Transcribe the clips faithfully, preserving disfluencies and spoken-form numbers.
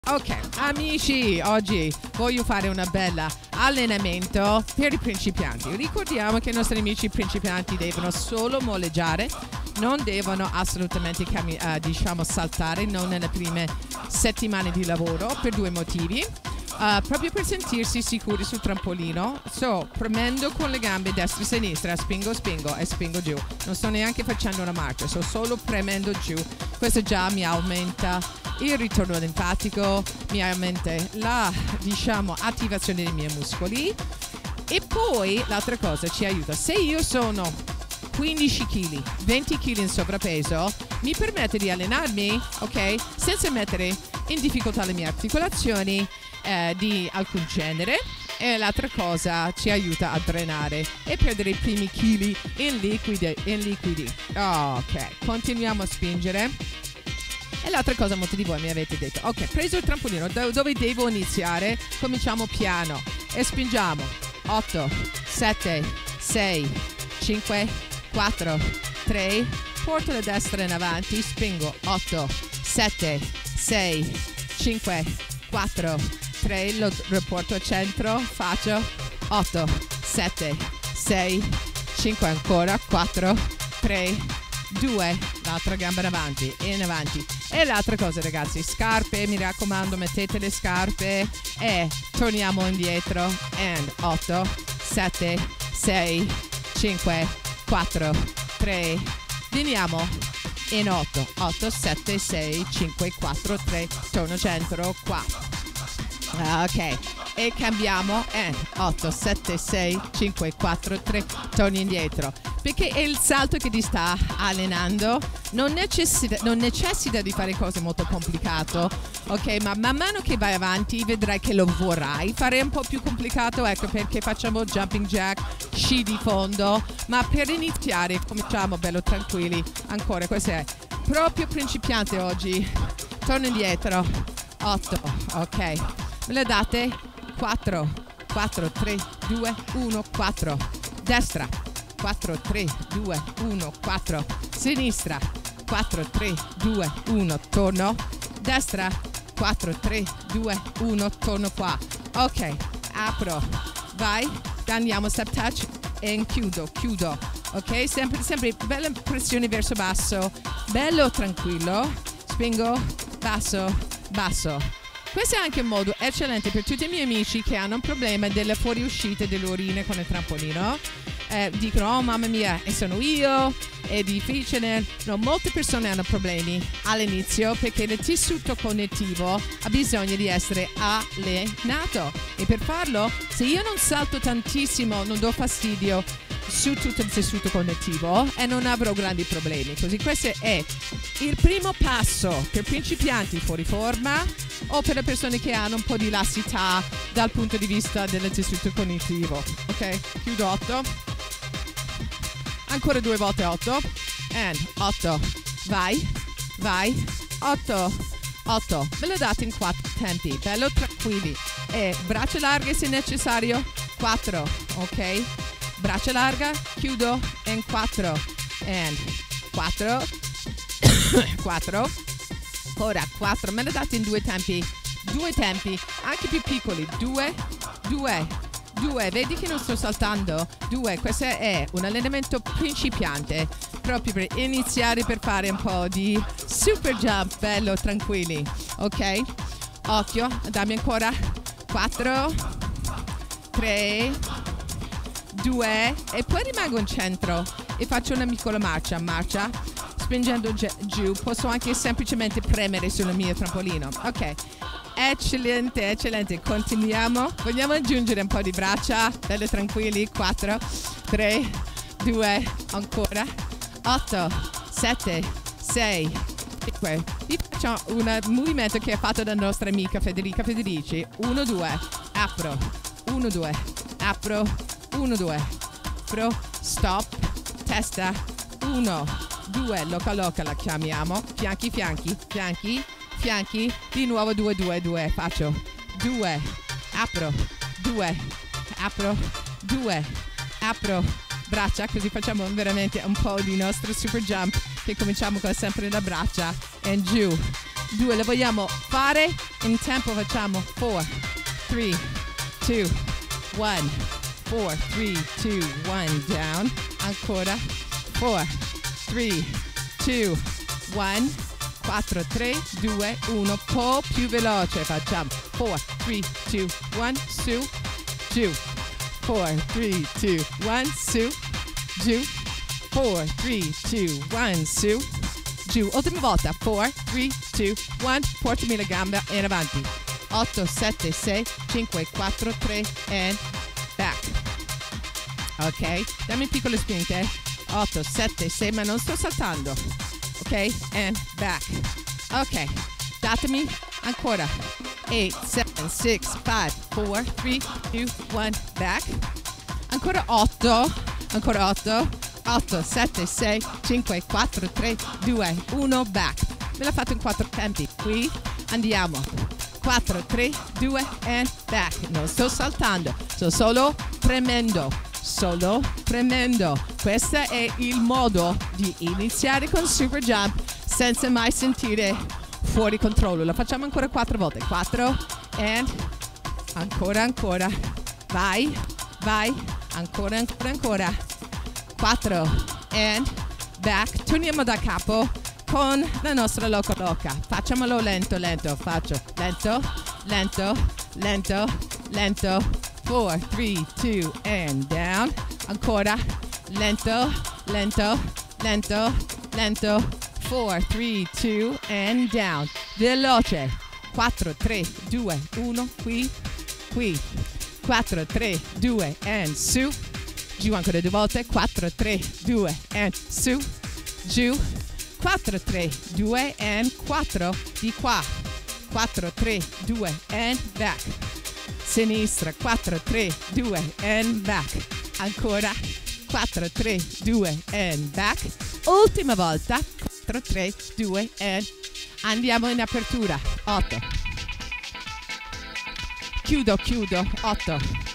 Ok, amici, oggi voglio fare una bella allenamento per i principianti. Ricordiamo che i nostri amici principianti devono solo molleggiare, non devono assolutamente uh, diciamo saltare, non nelle prime settimane di lavoro, per due motivi. Uh, proprio per sentirsi sicuri sul trampolino. So, premendo con le gambe destra e sinistra, spingo, spingo e spingo giù. Non sto neanche facendo una marcia, sto solo premendo giù. Questo già mi aumenta il ritorno linfatico, mi aumenta la, diciamo, attivazione dei miei muscoli. E poi l'altra cosa ci aiuta. Se io sono quindici chili, venti chili in sovrappeso, mi permette di allenarmi, ok? Senza mettere in difficoltà le mie articolazioni eh, di alcun genere. E l'altra cosa ci aiuta a drenare e perdere i primi chili in liquidi. In liquidi. Ok, continuiamo a spingere. E l'altra cosa, molti di voi mi avete detto, ok, preso il trampolino, do- dove devo iniziare? Cominciamo piano e spingiamo. otto, sette, sei, cinque, quattro, tre, porto la destra in avanti, spingo. otto, sette, sei, cinque, quattro, tre, lo riporto al centro, faccio otto, sette, sei, cinque, ancora, quattro, tre, due, l'altra gamba in avanti, in avanti. E l'altra cosa, ragazzi, scarpe, mi raccomando, mettete le scarpe e torniamo indietro. And otto, sette, sei, cinque, quattro, tre, veniamo in otto, otto, sette, sei, cinque, quattro, tre, torno centro, qua. Ok, e cambiamo e otto, sette, sei, cinque, quattro, tre, torni indietro, perché è il salto che ti sta allenando, non necessita, non necessita di fare cose molto complicate, ok? Ma man mano che vai avanti vedrai che lo vorrai fare un po' più complicato, ecco perché facciamo jumping jack, sci di fondo, ma per iniziare cominciamo bello tranquilli. Ancora, questo è proprio principiante oggi, torno indietro, otto, ok. Me le date? quattro, quattro, tre, due, uno, quattro. Destra. quattro, tre, due, uno, quattro. Sinistra. quattro, tre, due, uno, torno. Destra. quattro, tre, due, uno, torno qua. Ok, apro. Vai. Andiamo step touch e chiudo, chiudo. Ok, sempre, sempre bella pressione verso basso. Bello tranquillo. Spingo, basso, basso. Questo è anche un modo eccellente per tutti i miei amici che hanno un problema delle fuoriuscite delle urine con il trampolino. Eh, dicono, oh mamma mia, e sono io, è difficile. No, molte persone hanno problemi all'inizio perché il tessuto connettivo ha bisogno di essere allenato. E per farlo, se io non salto tantissimo, non do fastidio su tutto il tessuto connettivo e non avrò grandi problemi. Così questo è il primo passo per principianti fuori forma o per le persone che hanno un po' di lassità dal punto di vista del tessuto cognitivo. Ok, chiudo otto, ancora due volte otto, and otto, vai, vai, otto, otto, ve lo date in quattro tempi, bello tranquilli, e braccia larghe se necessario, quattro, ok, braccia larga, chiudo in quattro, and quattro, quattro, ora quattro, me lo date in due tempi, due tempi, anche più piccoli, due, due, due, vedi che non sto saltando, due, questo è un allenamento principiante, proprio per iniziare per fare un po' di super jump, bello, tranquilli, ok? Occhio, dammi ancora, quattro, tre, due, e poi rimango in centro e faccio una piccola marcia, marcia, spingendo giù, posso anche semplicemente premere sul mio trampolino, ok? Eccellente, eccellente, continuiamo, vogliamo aggiungere un po' di braccia, bello tranquilli, quattro, tre, due, ancora, otto, sette, sei, cinque, vi faccio un movimento che è fatto dalla nostra amica Federica Federici, uno, due, apro, uno, due, apro, uno, due, apro, stop, testa, uno, due, loca loca la chiamiamo, fianchi, fianchi, fianchi, fianchi, di nuovo due, due, due, faccio due, apro, due, apro, due, apro, braccia, così facciamo veramente un po' di nostro super jump che cominciamo con sempre la braccia e giù, due, lo vogliamo fare in tempo, facciamo four, three, two, one, four, three, two, one, down, ancora, four, three, two, one, quattro, tre, due, uno, un po' più veloce, facciamo four, three, two, one, su, giù, four, three, two, one, su, giù, four, three, two, one, su, giù, ultima volta, four, three, two, one, portami la gamba in avanti, otto, sette, sei, cinque, quattro, tre, and back, ok, dammi piccole spinte, otto, sette, sei, ma non sto saltando, ok, and back, ok, datemi ancora, eight, seven, six, five, four, three, two, one, back, ancora otto, ancora otto, otto, sette, sei, cinque, quattro, tre, due, uno, back, me l'ha fatto in quattro tempi, qui andiamo, quattro, tre, due, and back, non sto saltando, sto solo premendo, solo premendo, questo è il modo di iniziare con super jump senza mai sentire fuori controllo, lo facciamo ancora quattro volte, quattro, and ancora, ancora, vai, vai, ancora, ancora, ancora, quattro, and back, torniamo da capo con la nostra loca loca, facciamolo lento, lento, faccio lento, lento, lento, lento, four, three, two, and down, ancora, lento, lento, lento, lento, four, three, two, and down, veloce, quattro, tre, due, uno, qui, qui, quattro, tre, due, and su, giù ancora due volte, quattro, tre, due, and su, giù, quattro, tre, due, and quattro, di qua, quattro, tre, due, and back, sinistra, quattro, tre, due, and back, ancora, quattro, tre, due, and back, ultima volta, quattro, tre, due, and andiamo in apertura, otto, chiudo, chiudo, otto,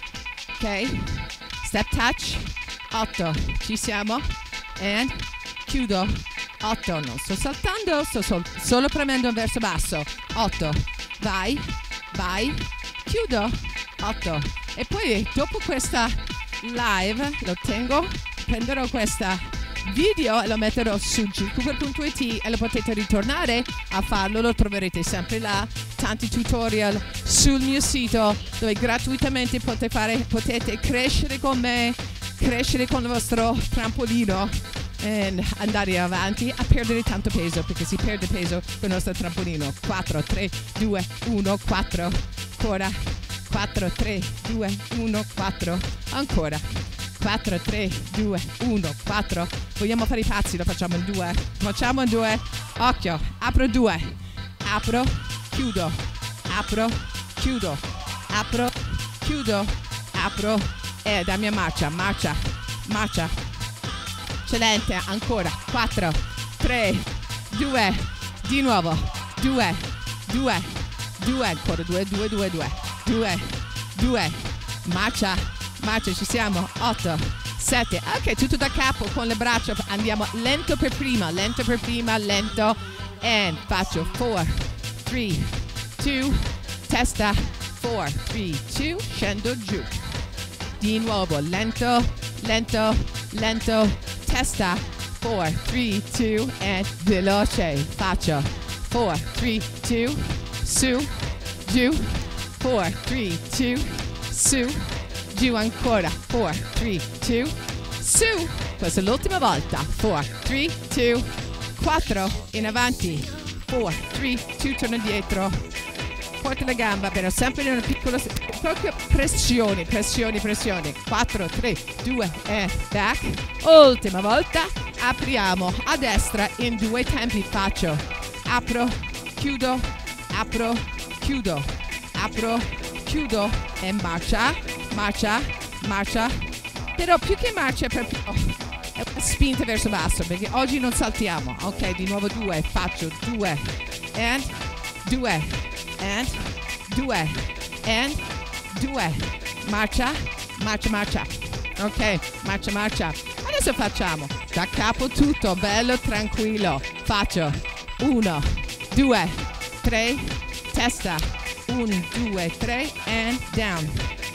ok, step touch, otto, ci siamo, and chiudo, otto, non sto saltando, sto sol- solo premendo verso basso, otto, vai, vai, chiudo, otto, e poi dopo questa live lo tengo, prenderò questa video e lo metterò su g cooper punto it e lo potete ritornare a farlo, lo troverete sempre là, tanti tutorial sul mio sito dove gratuitamente potete fare, potete crescere con me, crescere con il vostro trampolino e andare avanti a perdere tanto peso, perché si perde peso con il nostro trampolino. Quattro, tre, due, uno, quattro, ancora, quattro, tre, due, uno, quattro, ancora, quattro, tre, due, uno, quattro, vogliamo fare i pazzi, lo facciamo in due, facciamo in due, occhio, apro due, apro, chiudo, apro, chiudo, apro, chiudo, apro, e da mia marcia, marcia, marcia, eccellente, ancora, quattro, tre, due, di nuovo, due, due, due, ancora due, due, due, due, due, due, marcia, marcia, ci siamo, otto, sette, ok, tutto da capo con le braccia, andiamo lento per prima, lento per prima, lento, and faccio four, three, two, testa, four, three, two, scendo giù, di nuovo, lento, lento, lento, testa, four, three, two, and veloce, faccio, four, three, two, su, giù, four, three, two, su, giù ancora, four, three, two, su, questa è l'ultima volta, four, three, two, quattro, in avanti, four, three, two, torno indietro, porta la gamba, però sempre in una piccola, proprio pressione, pressione, pressione, quattro, tre, due, e back, ultima volta, apriamo a destra in due tempi, faccio, apro, chiudo, apro, chiudo, apro, chiudo, e marcia, marcia, marcia, però più che marcia è proprio è una spinta verso basso, perché oggi non saltiamo, ok, di nuovo due, faccio due, and, due, and, due, and, due, marcia, marcia, marcia, ok, marcia, marcia, adesso facciamo da capo tutto, bello tranquillo, faccio uno, due, tre, testa, uno, due, tre, and down.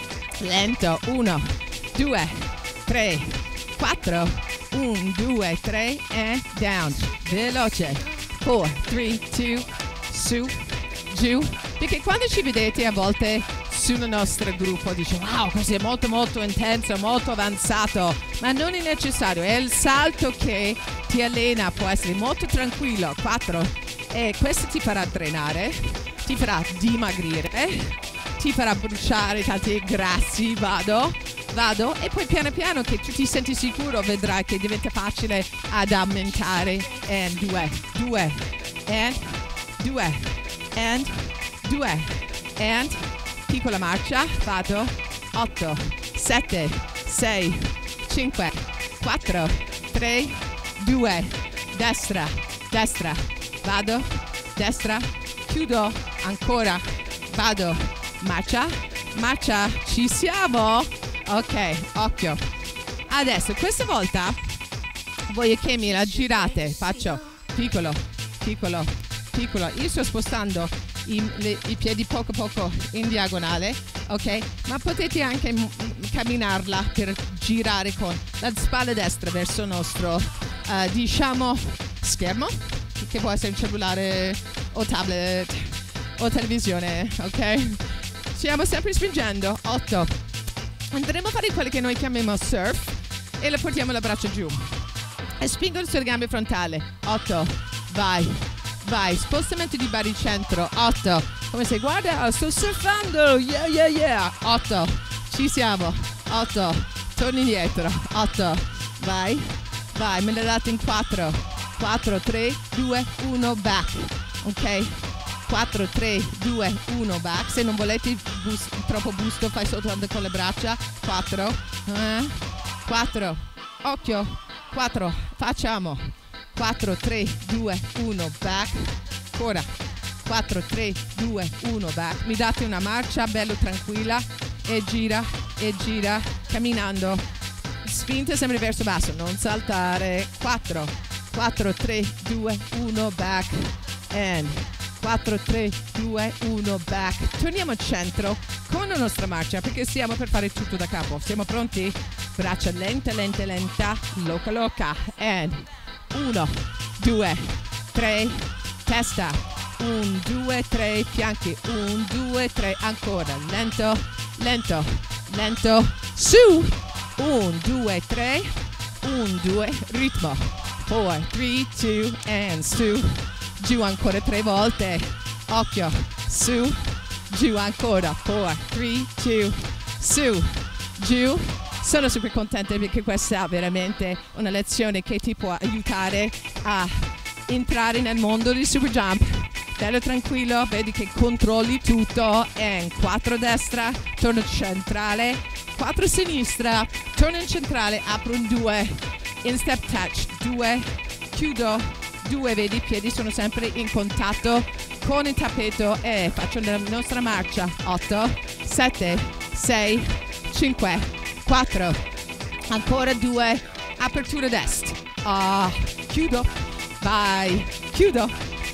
Lento, uno, due, tre, quattro, uno, due, tre, and down. Veloce, four, three, two, su, giù. Perché quando ci vedete a volte sul nostro gruppo dice wow, così è molto molto intenso, molto avanzato, ma non è necessario, è il salto che ti allena, può essere molto tranquillo. Quattro, e questo ti farà drenare, ti farà dimagrire, ti farà bruciare tanti grassi. Vado, vado e poi piano piano che tu ti senti sicuro vedrai che diventa facile ad aumentare. And due, due, and due, and due, and piccola marcia, vado, otto, sette, sei, cinque, quattro, tre, due, destra, destra, vado, destra, chiudo, ancora, vado, marcia, marcia, ci siamo, ok, occhio. Adesso, questa volta, voglio che mi la girate, faccio piccolo, piccolo, piccolo, io sto spostando I, le, i piedi poco poco in diagonale, ok? Ma potete anche m- camminarla per girare con la spalla destra verso il nostro, uh, diciamo, schermo, che può essere un cellulare o tablet o televisione, ok? Stiamo sempre spingendo. otto. Andremo a fare quello che noi chiamiamo surf e le portiamo le braccia giù e spingo sulle gambe frontali. otto. Vai. Vai, spostamento di baricentro, otto, come se guarda, sto surfando, yeah yeah yeah, otto, ci siamo, otto, torni indietro, otto, vai, vai, me l'ha dato in quattro, quattro, tre, due, uno, back, ok, quattro, tre, due, uno, back, se non volete bus- troppo busto fai soltanto con le braccia, quattro, eh, quattro, occhio, quattro, facciamo, quattro, tre, due, uno, back, ancora, quattro, tre, due, uno, back, mi date una marcia bello tranquilla e gira, e gira, camminando, spinta sempre verso basso, non saltare, quattro, quattro, tre, due, uno, back, and quattro, tre, due, uno, back, torniamo al centro con la nostra marcia perché stiamo per fare tutto da capo, siamo pronti? Braccia lenta, lenta, lenta, loca, loca, and uno, due, tre, testa, un, due, tre, fianchi, un, due, tre, ancora, lento, lento, lento, su, un, due, tre, un, due, ritmo, four, three, two, and su, giù ancora tre volte, occhio, su, giù ancora, four, three, two, su, giù. Sono super contenta perché questa è veramente una lezione che ti può aiutare a entrare nel mondo di super jump. Bello tranquillo, vedi che controlli tutto. E quattro destra, torno centrale, quattro sinistra, torno in centrale, apro un due, in step touch, due, chiudo, due, vedi i piedi sono sempre in contatto con il tappeto e faccio la nostra marcia. otto, sette, sei, cinque, quattro, ancora due, apertura destra, ah, chiudo, vai, chiudo,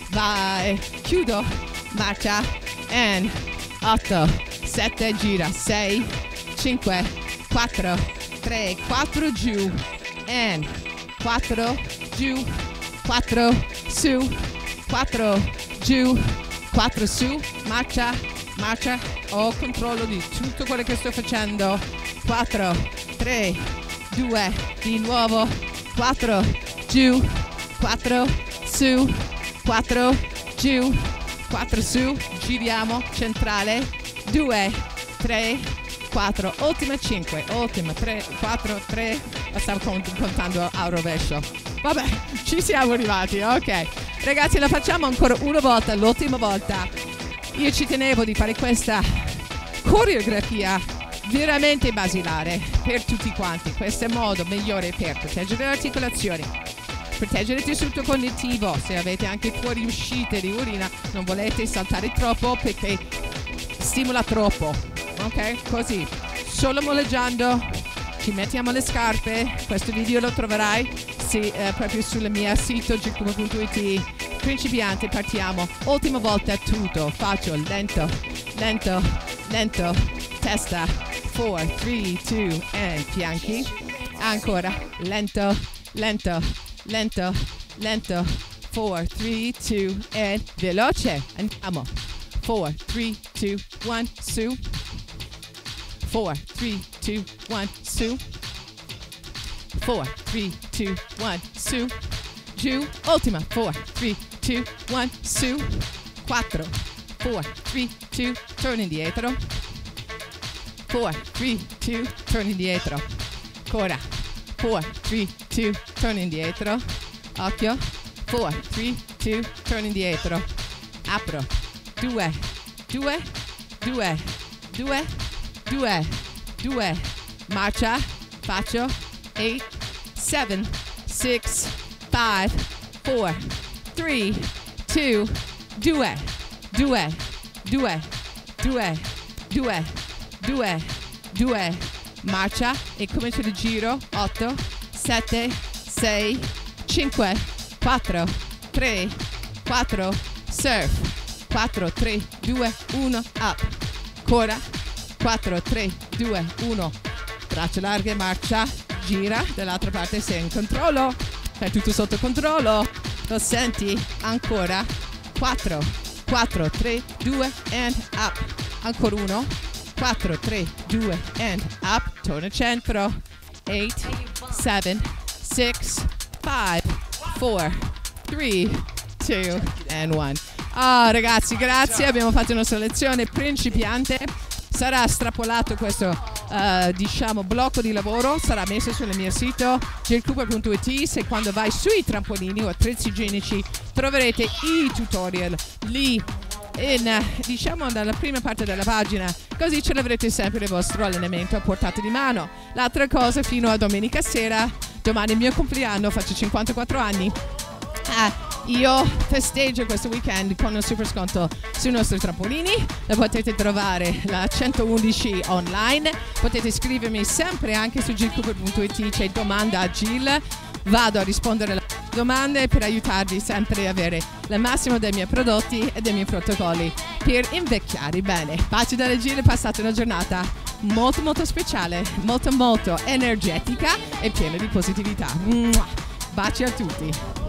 vai, chiudo, marcia, and otto, sette, gira, sei, cinque, quattro, tre, quattro, giù, and quattro, giù, quattro, su, quattro, giù, quattro, su, marcia, marcia, ho controllo di tutto quello che sto facendo. quattro, tre, due, di nuovo, quattro, giù, quattro, su, quattro, giù, quattro, su, giriamo, centrale, due, tre, quattro, ultima cinque, ultima tre, quattro, tre, la stavo contando a rovescio. Vabbè, ci siamo arrivati, ok. Ragazzi, la facciamo ancora una volta, l'ultima volta. Io ci tenevo di fare questa coreografia veramente basilare per tutti quanti. Questo è il modo migliore per proteggere le articolazioni, proteggere il tessuto cognitivo. Se avete anche fuoriuscite di urina, non volete saltare troppo perché stimola troppo, ok? Così, solo molleggiando, ci mettiamo le scarpe. Questo video lo troverai sì, eh, proprio sul mio sito giacomo punto it principiante, partiamo. Ultima volta tutto, faccio lento, lento, lento, testa. four, three, two, and fianchi. Ancora, lento, lento, lento, lento. four, three, two, and veloce. Andiamo. four, three, two, one, su. four, three, two, one, su. four, three, two, one, su. Giù. Ultima. four, three, two, one, su. quattro. four, three, two, torna indietro. four, three, two, torna indietro. Ancora. four, three, two, torna indietro. Occhio. four, three, two, torna indietro. Apro. due, due, due, due, due, due. Marcia. Faccio. eight, seven, six, five, four, three, two, due, due, due, due, due, due, due. Marcia e comincio il giro. otto, sette, sei, cinque, quattro, tre, quattro, surf. quattro, tre, due, uno, up. Ancora. quattro, tre, due, uno. Braccia larghe, marcia. Gira dall'altra parte, sei in controllo. È tutto sotto controllo. Lo senti? Ancora. quattro, quattro, tre, due, and up. Ancora uno. quattro, tre, due, and up. Torna centro. eight, seven, six, five, four, three, two, and one. Ah, ragazzi, grazie. Abbiamo fatto una selezione principiante. Sarà strapolato questo uh, diciamo blocco di lavoro, sarà messo sul mio sito jill cooper punto it. Se quando vai sui trampolini o attrezzi igienici troverete i tutorial lì in, diciamo, dalla prima parte della pagina, così ce l'avrete sempre il vostro allenamento a portata di mano. L'altra cosa, fino a domenica sera, domani è il mio compleanno, faccio cinquantaquattro anni. Ah, io festeggio questo weekend con un super sconto sui nostri trampolini. La potete trovare la centoundici online. Potete scrivermi sempre anche su jill cooper punto it. C'è domanda a Jill. Vado a rispondere alle domande per aiutarvi sempre a avere il massimo dei miei prodotti e dei miei protocolli per invecchiare bene. Baci dalle Jill, passate una giornata molto molto speciale, molto molto energetica e piena di positività. Baci a tutti.